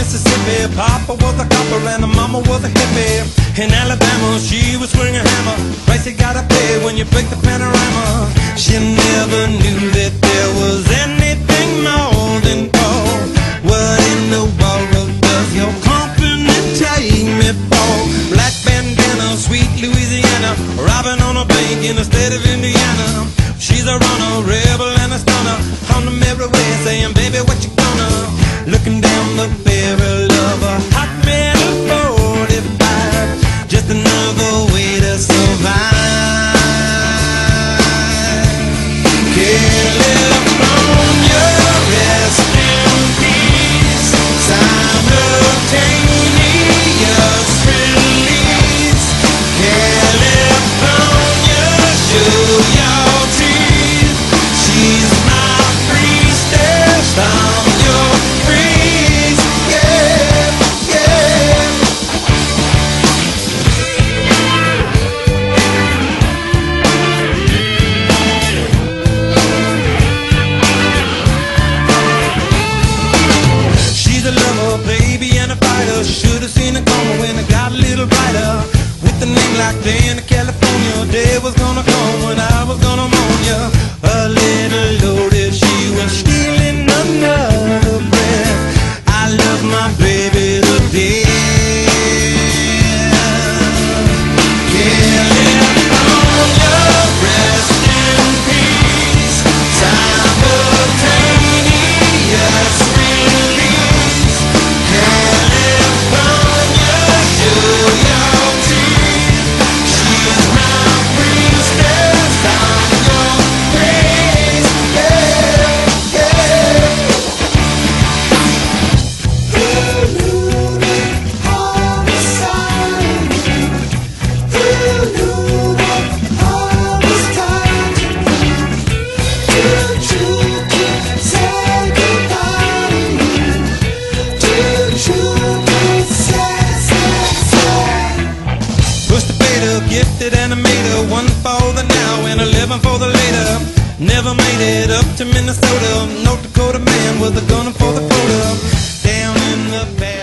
Mississippi. Papa was a copper and the mama was a hippie. In Alabama, she was swinging a hammer. Price you gotta pay when you break the panorama. She never knew that there was anything more than gold. What in the world does your company take me for? Black bandana, sweet Louisiana, robbing on a bank in the state of Indiana. She's a runner, rebel and a stunner, on the merry way saying, baby, what you gonna? Looking down the barrel of a hot metal 45, just another way to survive. California, rest in peace. Simultaneous release. California, show your teeth. She's my priestess, I'm your priest. Yeah, yeah. She's a lover, baby, and a fighter. Should've seen it coming when it got a little brighter. With a name like Dan, California, day was gonna come when I was gonna mourn ya. A little loaded, she was stealing another breath. I love my baby to death. California, rest in peace. Simultaneous release. California, show your teeth. She's my priestess, I'm your priest. Yeah, yeah. Who knew that all was silent? Who knew that all was time? Too true to say goodbye to you. Too true to say. Push the beta, gifted animator, one for the now and 11 for the later. Never made it up to Minnesota. North Dakota man with a gun for the quota. Down in the back.